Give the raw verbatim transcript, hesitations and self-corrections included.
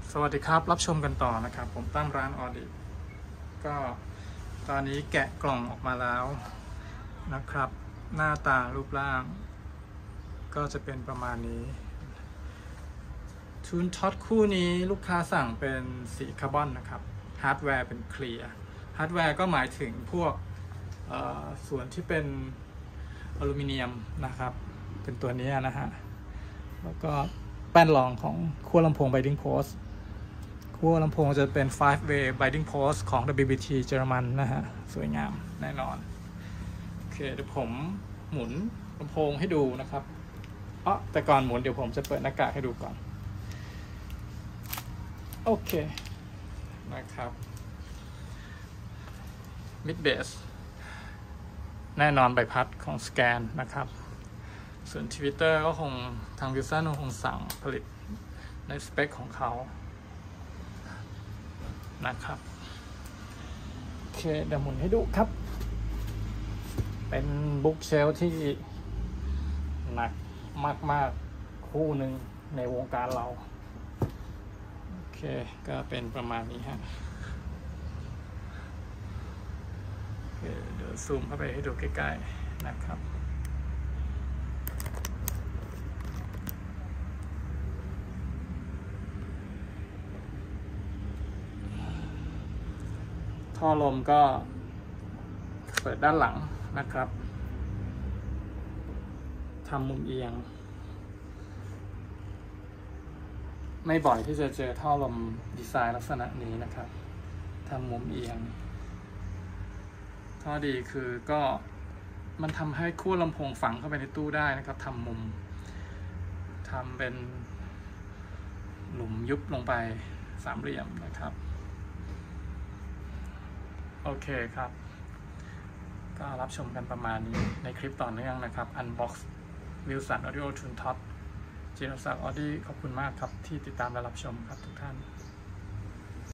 สวัสดีครับรับชมกันต่อนะครับผมตั้มร้านออดิก็ตอนนี้แกะกล่องออกมาแล้วนะครับหน้าตารูปร่างก็จะเป็นประมาณนี้ทูนท็อตคู่นี้ลูกค้าสั่งเป็นสีคาร์บอนนะครับฮาร์ดแวร์เป็นเคลียร์ฮาร์ดแวร์ก็หมายถึงพวกส่วนที่เป็นอลูมิเนียมนะครับเป็นตัวนี้นะฮะแล้วก็แป้นรองของขั้วลำโพง Binding Post ขั้วลำโพงจะเป็น five way Binding Post ของ ดับเบิลยู บี ที เยอรมันนะฮะสวยงามแน่นอนโอเคเดี๋ยวผมหมุนลำโพงให้ดูนะครับอ๋อแต่ก่อนหมุนเดี๋ยวผมจะเปิดหน้ากากให้ดูก่อนโอเคนะครับ Mid Bass แน่นอนใบพัดของสแกนนะครับส่วน Twitter ก็คงทางวิลสันคงสั่งผลิตในสเปคของเขานะครับโอเคเดี๋ยวหมุนให้ดูครับเป็นบุ๊กเชลที่หนักมากๆคู่หนึ่งในวงการเราโอเคก็เป็นประมาณนี้ฮะโอเคเดี๋ยวซูมเข้าไปให้ดูใกล้ๆนะครับท่อลมก็เปิดด้านหลังนะครับทำมุมเอียงไม่บ่อยที่จะเจอท่อลมดีไซน์ลักษณะนี้นะครับทำมุมเอียงข้อดีคือก็มันทำให้ขั้วลำโพงฝังเข้าไปในตู้ได้นะครับทำมุมทำเป็นหลุมยุบลงไปสามเหลี่ยมนะครับโอเคครับก็รับชมกันประมาณนี้ในคลิปต่อเนื่องนะครับ Unbox Wilson Audio Tune Top จิรศักดิ์ออดี้ขอบคุณมากครับที่ติดตามและรับชมครับทุกท่าน